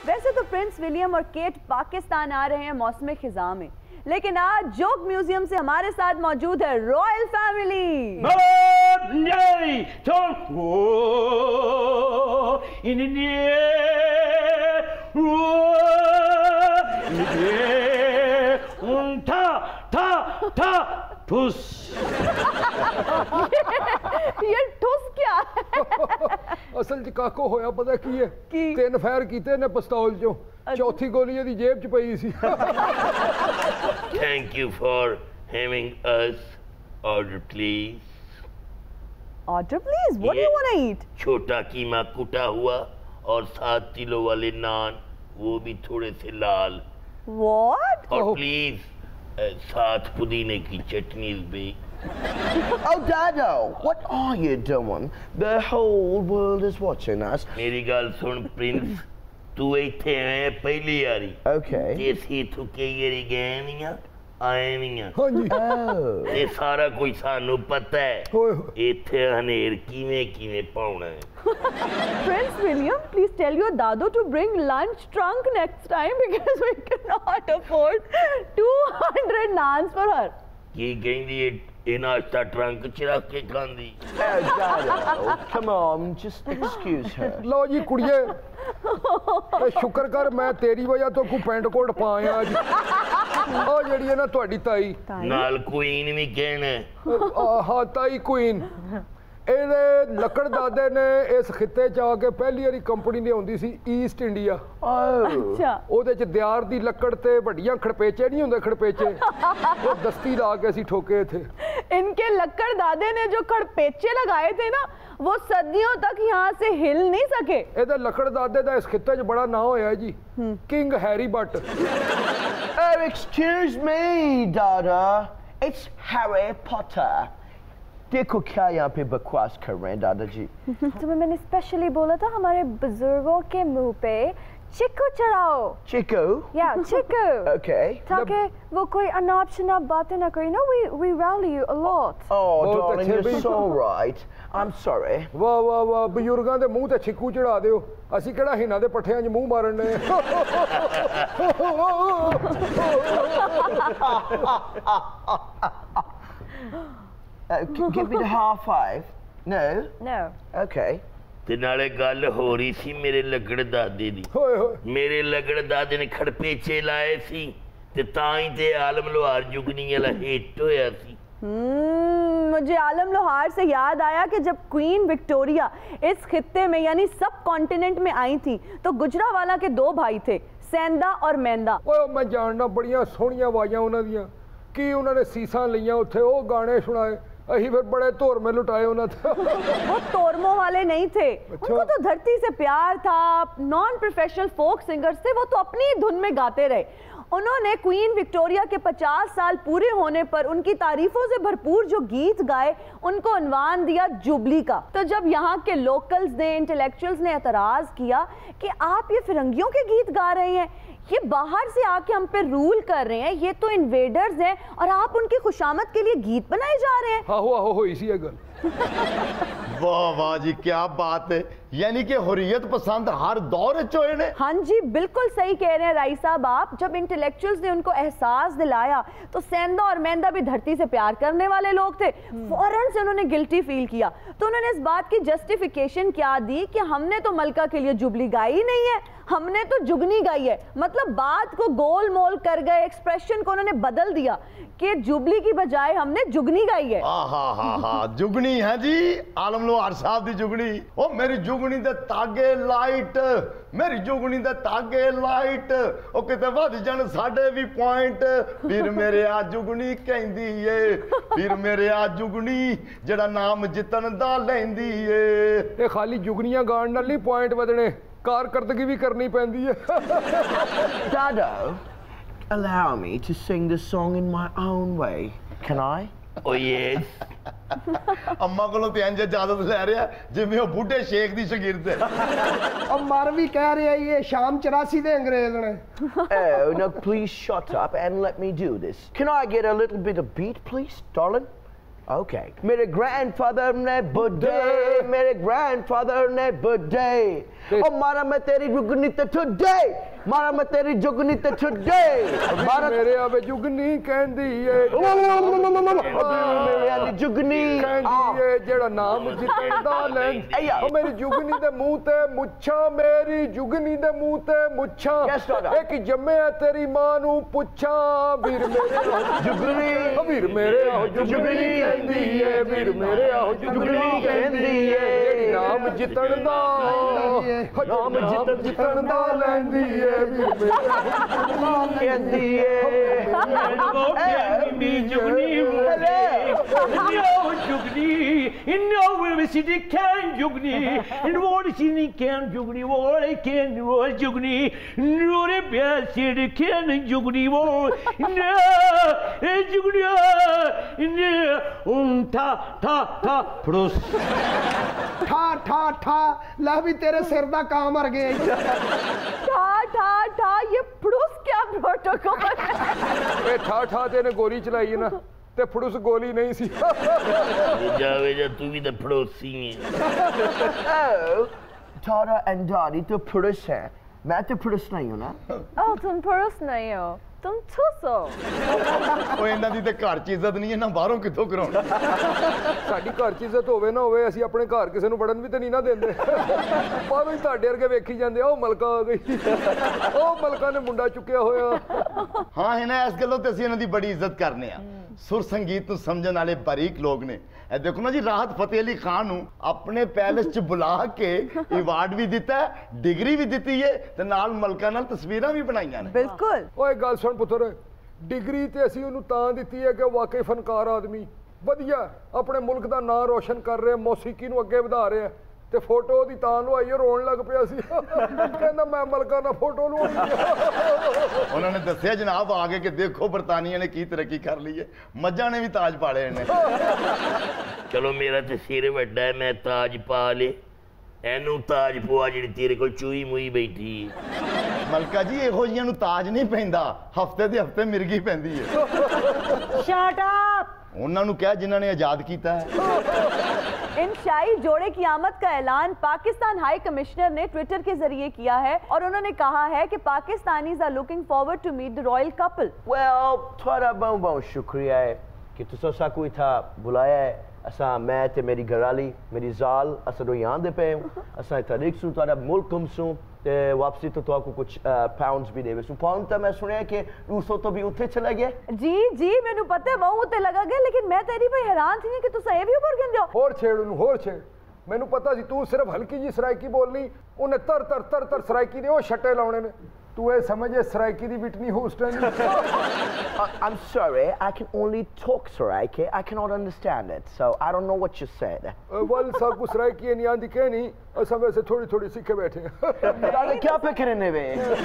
वैसे तो prince William और केट पाकिस्तान आ रहे हैं मौसम खिजा में, लेकिन आज जोक म्यूजियम से हमारे साथ मौजूद है रॉयल फैमिली। ये ठुस क्या असल च काको होया पता की है कि 3 फायर कीते ने पिस्तौल चो, चौथी गोली दी जेब च पई सी। Thank you for having us. Order please. Order please. What do you want to eat? छोटा कीमा कुटा हुआ और 7 किलो वाले नान, वो भी थोड़े से लाल। What? और प्लीज 7 पुदीने की चटनी भी। Oh, Dado, what are you doing? The whole world is watching us. मेरी गाल सुन प्रिंस, तू इत्थे है पहली यारी। Okay. देसी थुके येरी गए नहीं आए नहीं हाँ जी। Oh. ये सारा कोई सानू पता है। इत्थे हनेर कीमे पाउना है। Prince William, please tell your Dado to bring lunch trunk next time because we cannot afford 200 naans for her. की कहेंदी ये नाश्ता ट्रंक च रख के खांदी। Oh, Dado, come on, just excuse her. लो जी कुड़िए, शुक्र कर मैं तेरी वजह तो को पेंट कोट पाया आज। ओ जेड़ी है ना ਤੁਹਾਡੀ ਤਾਈ ਨਾਲ ਕੁਈਨ ਵੀ ਕਹਿਣਾ। हाँ ताई क्वीन, ਇਹਦੇ ਲੱਕੜ ਦਾਦੇ ਨੇ ਇਸ ਖਿੱਤੇ ਚ ਆ ਕੇ ਪਹਿਲੀ ਵਾਰੀ ਕੰਪਨੀ ਲਿਆਉਂਦੀ ਸੀ ਈਸਟ ਇੰਡੀਆ। अच्छा। ਉਹਦੇ ਚ ਦਿਆਰ ਦੀ ਲੱਕੜ ਤੇ ਵੱਡੀਆਂ ਖੜਪੇਚੇ ਨਹੀਂ ਹੁੰਦੇ, ਖੜਪੇਚੇ ਉਹ ਦਸਤੀ ਲਾ ਕੇ ਅਸੀਂ ਠੋਕੇ थे। इनके लक्कड़ दादे ने जो खड़पेचे लगाए थे ना, वो सदियों तक यहाँ से हिल नहीं सके। ਇਹਦੇ ਲੱਕੜ ਦਾਦੇ ਦਾ ਇਸ ਖਿੱਤੇ ਚ ਬੜਾ ਨਾਂ ਹੋਇਆ ਜੀ, king Harry Butt. Oh, excuse me, Dada. It's Harry Potter. देखो क्या यहाँ पे बकवास कर रहे हैं दादा जी। तुम्हें मैंने स्पेशली बोला था हमारे बुजुर्गों के मुंह पे चिक्कू चढ़ाओ। Chico? या चिक्कू। Okay. ताकि वो कोई अनाप शनाप बातें ना करे ना। We value you a lot। Oh, darling, you're so right. I'm sorry. वाह वाह वाह, ਬਜ਼ੁਰਗਾਂ ਦੇ ਮੂੰਹ ਤੇ ਛਿੱਕੂ ਚੜਾ ਦਿਓ, ਅਸੀਂ ਕਿਹੜਾ ਹਿਨਾਂ ਦੇ ਪੱਠਿਆਂ 'ਚ ਮੂੰਹ ਮਾਰਨ ਨੇ। Give me the half five. No? No. Okay. ਤੇ ਨਾਲੇ ਗੱਲ ਹੋ ਰਹੀ ਸੀ ਮੇਰੇ ਲੱਕੜ ਦਾਦੇ ਦੀ। ਹੋਏ ਹੋਏ, ਮੇਰੇ ਲੱਕੜ ਦਾਦੇ ਨੇ ਖੜਪੇਚੇ ਲਾਏ ਸੀ ਤੇ ਤਾਂ ਹੀ ਤੇ ਆਲਮ ਲੋਹਾਰ ਜੁਗਨੀ ਵਾਲਾ ਹਿੱਟ ਹੋਇਆ ਸੀ। मुझे आलम लोहार से याद आया कि जब क्वीन विक्टोरिया इस खित्ते में यानी सब कॉन्टिनेंट में आई थी तो गुजरावाला के 2 भाई थे, सेंधा और मेंदा। ਓਏ ਮੈਂ ਜਾਣਦਾ ਬੜੀਆਂ ਸੋਹਣੀਆਂ ਆਵਾਜ਼ਾਂ ਉਹਨਾਂ ਦੀਆਂ, ਕੀ ਉਹਨਾਂ ਨੇ ਸੀਸਾਂ ਲਈਆਂ ਉੱਥੇ, ਉਹ ਗਾਣੇ ਸੁਣਾਏ, ਅਸੀਂ ਫਿਰ ਬੜੇ ਧੋਰਮੇ ਲੁਟਾਏ ਉਹਨਾਂ ਤੇ। वो तोरमों वाले नहीं थे, उनको तो धरती से प्यार था। नॉन प्रोफेशनल फोक सिंगर्स थे, वो तो अपनी धुन में गाते रहे। उन्होंने क्वीन विक्टोरिया के 50 साल पूरे होने पर उनकी तारीफों से भरपूर जो गीत गाए, उनको उन्वान दिया जुबली का। तो जब यहाँ के लोकल्स ने, इंटेलेक्चुअल्स ने एतराज किया कि आप ये फिरंगियों के गीत गा रहे हैं, ये बाहर से आके हम पे रूल कर रहे हैं, ये तो इन्वेडर्स हैं और आप उनकी खुशामद के लिए गीत बनाए जा रहे हैं। ਆਹੋ ਆਹੋ ਹੋਈ ਸੀ ਇਹ ਗੱਲ। वाह वाह जी, क्या बात है। यानी कि हुर्रियत पसंद हर दौर च होए ने। हाँ जी, बिल्कुल सही कह रहे हैं राई साहब आप। जब इंटेलेक्चुअल्स ने उनको एहसास दिलाया तो सेंधा और मेंदा भी धरती से प्यार करने वाले लोग थे। फौरन से उन्होंने गिल्टी फील किया, तो उन्होंने इस बात की जस्टिफिकेशन क्या दी कि हमने तो मलका के लिए जुबली गाई ही नहीं है, हमने तो जुगनी गाई है। मतलब बात को गोल मोल कर गए, एक्सप्रेशन को उन्होंने बदल दिया कि जुबली की बजाय हमने जुगनी गाई है। हा जुगनी है जी, आलम लोहार साहब दी जुगनी। ओ मेरी जुगनी दे तागे लाइट, मेरी जुगनी दे तागे लाइट, ओ किते वध जाण साडे भी पॉइंट। फिर मेरे आ जुगनी कहंदी ए, फिर मेरे आ जुगनी जेड़ा नाम जितन दा लैंदी ए। ਇਹ ਖਾਲੀ ਜੁਗਨੀਆਂ ਗਾਣ ਨਾਲ ਨਹੀਂ ਪੁਆਇੰਟ ਵਧਣੇ, कारकर्दगी भी करनी पैंदी है। Dado, allow me to sing the song in my own way. Can I? Oh yes. अम्मा कोलों ते इंज इजाजत ले रहा जिवें ओ बूढ़े शेख दी शागिर्द है। अब मर भी कह रहे हैं ये शाम 84 दे अंग्रेज ने। Oh, no, please shut up and let me do this. Can I get a little bit of beat, please, darling? Okay. मेरे ग्रैंडफादर ने बर्थडे, मेरे ग्रैंडफादर ने बर्थडे। और मारा मैं तेरी जुगनी ते टुडे, मारा मैं तेरी जुगनी ते टुडे। मारा मेरे आवे जुगनी कहंदी है, मेरे आली जुगनी कहंदी है जेड़ा नाम जितदा लैंदी। ओ मेरी जुगनी दे मुंह ते मुच्छा, मेरी जुगनी दे मुंह ते मुच्छा। एक जम्मे तेरी मां नू पुछा, वीर मेरे जुगनी, वीर मेरे जुगनी कहंदी है, वीर मेरे जुगनी कहंदी है। जेड़ी नाम जितण दा, नाम जितण दा लैंदी है, वीर मेरे कहंदी है। ठा ठा ठा ला भी तेरे सिर दा काम मर गए। ठा ठा ठा ये फड़ूस क्या प्रोटोकॉल है? ए ठा ठा तेने गोली चलाई ना ते फड़ूस गोली नहीं सी। जावे जा तू भी तो फड़ोसी है। Tara and Daddy तो पुरुष हैं, मैं तो पुरुष नहीं हूँ ना। ओह तुम पुरुष नहीं हो, तुम ठूस हो। ਉਹ ਇਹਨਾਂ ਦੀ ਤੇ ਘਰ 'ਚ ਇੱਜ਼ਤ ਨਹੀਂ ਹੈ ਨਾ ਬਾਹਰੋਂ ਕਿੱਥੋਂ ਕਰਾਉਣੀ। ਸਾਡੀ ਘਰ 'ਚ ਇੱਜ਼ਤ ਹੋਵੇ ਨਾ ਹੋਵੇ, ਅਸੀਂ ਆਪਣੇ ਘਰ ਕਿਸੇ ਨੂੰ ਵੜਨ ਵੀ ਤੇ ਨਹੀਂ ਨਾ ਦਿੰਦੇ। ਬਾਹਰੋਂ ਹੀ ਤੁਹਾਡੇ ਵਰਗੇ ਵੇਖੀ ਜਾਂਦੇ ਆ, ਉਹ ਮਲਕਾ ਆ ਗਈ, ਉਹ ਮਲਕਾ ਨੇ ਮੁੰਡਾ ਚੁੱਕਿਆ ਹੋਇਆ। ਹਾਂ ਹੈ ਨਾ, ਇਸ ਗੱਲੋਂ ਤੇ ਅਸੀਂ ਇਹਨਾਂ ਦੀ ਬੜੀ ਇੱਜ਼ਤ ਕਰਨੇ ਆ। ਸੁਰ ਸੰਗੀਤ ਨੂੰ ਸਮਝਣ ਵਾਲੇ ਬਾਰੀਕ ਲੋਕ ਨੇ। ਇਹ ਦੇਖੋ ਨਾ ਜੀ, ਰਾਹਤ ਫਤਿਹ ਅਲੀ ਖਾਨ ਨੂੰ ਆਪਣੇ ਪੈਲਸ 'ਚ ਬੁਲਾ ਕੇ ਅਵਾਰਡ ਵੀ ਦਿੱਤਾ, ਡਿਗਰੀ ਵੀ ਦਿੱਤੀ ਹੈ ਤੇ ਨਾਲ ਮਲਕਾ ਨਾਲ ਤਸਵੀਰਾਂ ਵੀ ਬਣਾਈਆਂ ਨੇ। बिल्कुल। ਓਏ ਗੱਲ ਸੁਣ ਪੁੱਤਰ, ਡਿਗਰੀ ਤੇ ਅਸੀਂ ਉਹਨੂੰ ਤਾਂ ਦਿੱਤੀ ਹੈ ਕਿ ਵਾਕਈ ਫਨਕਾਰ ਆਦਮੀ ਵਧੀਆ ਆਪਣੇ ਮੁਲਕ ਦਾ ਨਾਂ ਰੋਸ਼ਨ ਕਰ ਰਿਹਾ, ਮੌਸੀਕੀ ਨੂੰ ਅੱਗੇ ਵਧਾ ਰਿਹਾ। ਤੇ ਫੋਟੋ ਉਹਦੀ ਤਾਂ ਲਵਾਈ, ਰੋਣ ਲੱਗ ਪਿਆ ਸੀ, ਕਹਿੰਦਾ ਮੈਂ ਮਲਕਾ ਨਾਲ ਫੋਟੋ ਲਵਾਈ। ਉਹਨਾਂ ਨੇ ਦੱਸਿਆ ਜਨਾਬ ਆ ਕੇ ਕਿ ਦੇਖੋ ਬਰਤਾਨੀਆ ਨੇ ਕੀ ਤਰੱਕੀ ਕਰ ਲਈ ਹੈ, ਮੱਝਾਂ ਨੇ ਵੀ ਤਾਜ ਪਾਲੇ ਨੇ। ਚਲੋ ਮੇਰਾ ਤੇ ਸਿਰ ਵੱਡਾ ਹੈ, ਮੈਂ ਤਾਜ ਪਾ ਲੇ, ਇਹਨੂੰ ਤਾਜ ਪਵਾ ਜਿਹੜੀ ਤੇਰੇ ਕੋਲ ਚੂਈ ਮੂਈ ਬੈਠੀ। ਮਲਕਾ ਜੀ ਇਹੋ ਜਿਹੀਆਂ ਨੂੰ ਤਾਜ ਨਹੀਂ ਪੈਂਦਾ, ਹਫਤੇ ਦੇ ਹਫਤੇ ਮਿਰਗੀ ਪੈਂਦੀ ਹੈ। Shut up! ਉਹਨਾਂ ਨੂੰ ਕਿਹਾ ਜਿਨ੍ਹਾਂ ਨੇ ਆਜ਼ਾਦ ਕੀਤਾ ਹੈ। इन शाही जोड़े की आमद का ऐलान पाकिस्तान हाई कमिश्नर ने ट्विटर के जरिए किया है और उन्होंने कहा है कि Pakistanis are looking forward to meet the royal couple. Well, थोड़ा बहुत शुक्रिया है कि तुसा सा कोई था बुलाया है। असा मैं ते मेरी घरवाली मेरी जाल असा दो यहाँ दे पे असा तारीख सु थोड़ा मुल्क हम सु ते वापसी तो आपको कुछ पाउंड्स भी देवे सु। पाउंड तो मैं सुने कि 200 तो भी उठे चला गया। जी जी मैंने पता है बहुत उत्ते लगा गया, लेकिन मैं तेरी भाई हैरान थी कि तू सही भी ऊपर गिन जाओ। ਹੋਰ ਛੇੜ ਉਹਨੂੰ, ਹੋਰ ਛੇੜ। ਮੈਨੂੰ ਪਤਾ ਸੀ ਤੂੰ ਸਿਰਫ ਹਲਕੀ ਜੀ ਸਰਾਇਕੀ ਬੋਲਣੀ, ਉਹਨੇ ਤਰ ਤਰ ਤਰ ਤਰ ਸਰਾਇਕੀ ਦੇ ਉਹ ਛੱਟੇ ਲਾਉਣੇ ਨੇ। ਤੂੰ ਇਹ ਸਮਝੇ ਸਰਾਇਕੀ ਦੀ ਵਿਟਨੀ ਹੋਸਟਨ। I'm sorry, I can only talk Saraiki. I cannot understand it, so I don't know what you said. ਵੱਲ ਸਾਕੂ ਸਰਾਇਕੀ ਨਹੀਂ ਆਂਦੀ ਕਹਿਣੀ, ਅਸਾਂ ਵੈਸੇ ਥੋੜੀ ਥੋੜੀ ਸਿੱਖੇ ਬੈਠੇ ਹਾਂ। दादा क्या पे करने वे?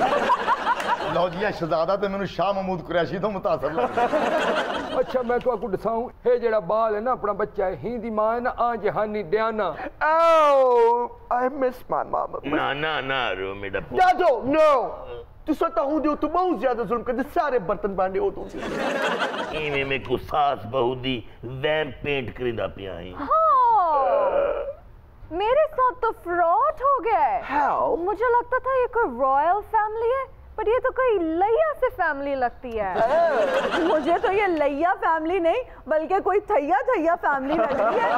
ਲਓ ਜੀ, ਇਹ ਸ਼ਹਜ਼ਾਦਾ ਤੇ ਮੈਨੂੰ ਸ਼ਾਹ ਮਹਿਮੂਦ ਕੁਰੈਸ਼ੀ ਤੋਂ ਮੁਤਾਸਰ ਲੱਗਦਾ। ਅੱਛਾ ਮੈਂ ਤੁਹਾਨੂੰ ਦੱਸਾਂ, ਇਹ ਜਿਹੜਾ ਬਾਲ ਹੈ ਨਾ ਆਪਣਾ ਬੱਚਾ ਹੈ, ਹੀ ਦੀ ਮਾਂ ਹੈ ਨਾ ਆ ਜਹਾਨੀ ਡਿਆਨਾ। Oh, I miss my mama. ਨਾ ਨਾ ਨਾ रो मेरा पुत। दादो, no. तू सोता हूँ जो तू बहुत ज्यादा जुल्म करते, सारे बर्तन बांधे हो तू। इवें में को सास बहू दी वैम पेंट करिंदा पिया है। मेरे साथ तो फ्रॉड हो गया है। How? मुझे लगता था ये कोई रॉयल फैमिली है, पर ये तो कोई लैया से फैमिली लगती है। मुझे तो ये लैया फैमिली नहीं बल्कि कोई थैया थैया फैमिली लगती है।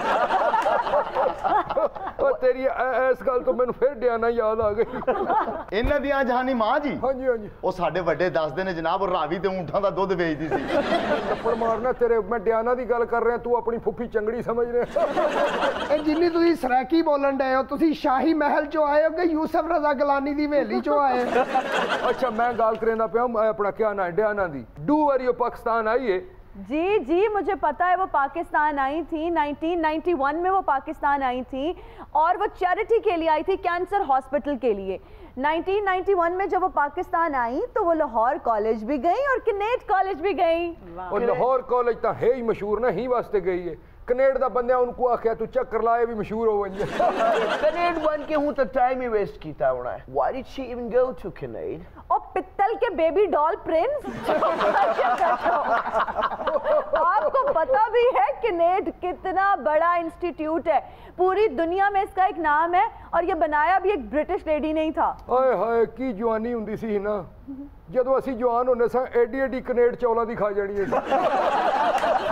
ਉਹ ਤੇਰੀ ਇਸ ਗੱਲ ਤੋਂ ਮੈਨੂੰ ਫਿਰ ਡਿਆਨਾ ਯਾਦ ਆ ਗਈ। ਇਹਨਾਂ ਦੀਆਂ ਜਹਾਨੀ ਮਾਂ ਜੀ, ਹਾਂਜੀ ਹਾਂਜੀ, ਉਹ ਸਾਡੇ ਵੱਡੇ ਦੱਸਦੇ ਨੇ ਜਨਾਬ, ਉਹ ਰਾਵੀ ਤੇ ਊਂਠਾਂ ਦਾ ਦੁੱਧ ਵੇਚਦੀ ਸੀ। ਥੱਪੜ ਮਾਰਨਾ ਤੇਰੇ, ਮੈਂ ਡਿਆਨਾ ਦੀ ਗੱਲ ਕਰ ਰਿਹਾ, ਤੂੰ ਆਪਣੀ ਫੁੱਫੀ ਚੰਗੜੀ ਸਮਝ ਰਿਹਾ। ਇਹ ਜਿੰਨੀ ਤੁਸੀਂ ਸਰਾਇਕੀ ਬੋਲਣ ਡਏ ਹੋ, ਤੁਸੀਂ ਸ਼ਾਹੀ ਮਹਿਲ ਚੋਂ ਆਏ ਹੋ ਕਿ ਯੂਸਫ ਰਜ਼ਾ ਗਲਾਨੀ ਦੀ ਹਵੇਲੀ ਚੋਂ ਆਏ? अच्छा मैं गाल करना पिया अपना क्या ना डयाना दी डू वरी पाकिस्तान आई है। जी जी मुझे पता है वो पाकिस्तान आई थी, 1991 में वो पाकिस्तान आई थी और वो चैरिटी के लिए आई थी, कैंसर हॉस्पिटल के लिए। 1991 में जब वो पाकिस्तान आई तो वो लाहौर कॉलेज भी गई और कनेट कॉलेज भी गई। और लाहौर कॉलेज तो है ही मशहूर ना, ही वास्ते गई है। कनेड दा बंदे उनको आख्या तू चक्कर लाए भी मशहूर हो गई। कनेड बन के हूँ तो टाइम ही वेस्ट कीता होना है। Why did she even go to Canada? और पित्तल के बेबी डॉल प्रिंस। आपको पता भी है किनेट कितना बड़ा इंस्टीट्यूट है, पूरी दुनिया में इसका एक नाम है, और ये बनाया भी एक ब्रिटिश लेडी ने ही था। हाय हाय की जवानी हुंदी सी ना, ਜਦੋਂ ਅਸੀਂ जवान होने सा एडी एडी कनेट चौला दी खा जानी है।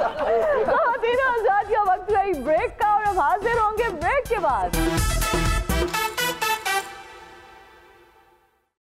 खातिन आजाद का वक्त है ब्रेक का, और हम हाजिर होंगे ब्रेक के बाद।